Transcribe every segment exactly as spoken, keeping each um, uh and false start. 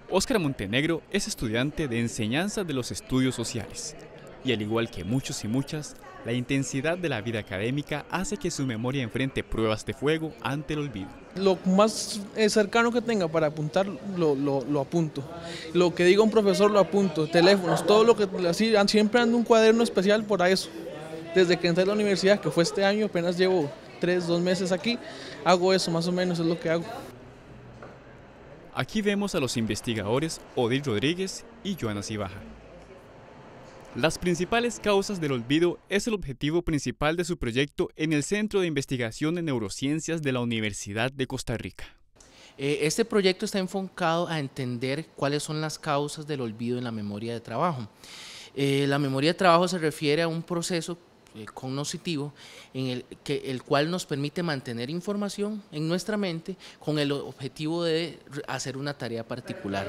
Óscar Montenegro es estudiante de enseñanza de los estudios sociales y al igual que muchos y muchas, la intensidad de la vida académica hace que su memoria enfrente pruebas de fuego ante el olvido. Lo más eh, cercano que tenga para apuntar lo, lo, lo apunto, lo que diga un profesor lo apunto, teléfonos, todo lo que así, siempre ando un cuaderno especial por eso. Desde que entré a la universidad, que fue este año, apenas llevo tres, dos meses aquí, hago eso más o menos, es lo que hago. Aquí vemos a los investigadores Odil Rodríguez y Joana Cibaja. Las principales causas del olvido es el objetivo principal de su proyecto en el Centro de Investigación en Neurociencias de la Universidad de Costa Rica. Este proyecto está enfocado a entender cuáles son las causas del olvido en la memoria de trabajo. La memoria de trabajo se refiere a un proceso cognoscitivo en el, que, el cual nos permite mantener información en nuestra mente con el objetivo de hacer una tarea particular.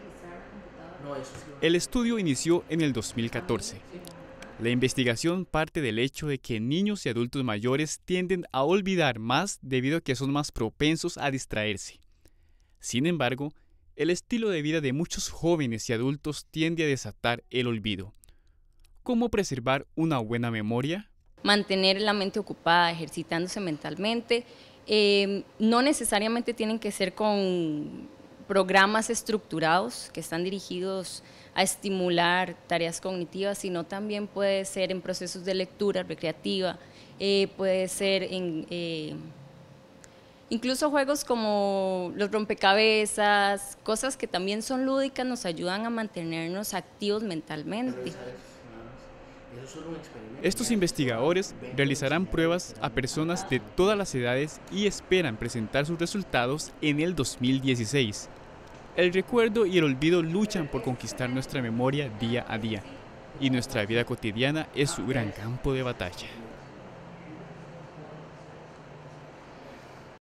El estudio inició en el dos mil catorce. La investigación parte del hecho de que niños y adultos mayores tienden a olvidar más debido a que son más propensos a distraerse. Sin embargo, el estilo de vida de muchos jóvenes y adultos tiende a desatar el olvido. ¿Cómo preservar una buena memoria? Mantener la mente ocupada, ejercitándose mentalmente. Eh, no necesariamente tienen que ser con programas estructurados que están dirigidos a estimular tareas cognitivas, sino también puede ser en procesos de lectura recreativa, eh, puede ser en... Eh, Incluso juegos como los rompecabezas, cosas que también son lúdicas, nos ayudan a mantenernos activos mentalmente. Estos investigadores realizarán pruebas a personas de todas las edades y esperan presentar sus resultados en el dos mil dieciséis. El recuerdo y el olvido luchan por conquistar nuestra memoria día a día, y nuestra vida cotidiana es su gran campo de batalla.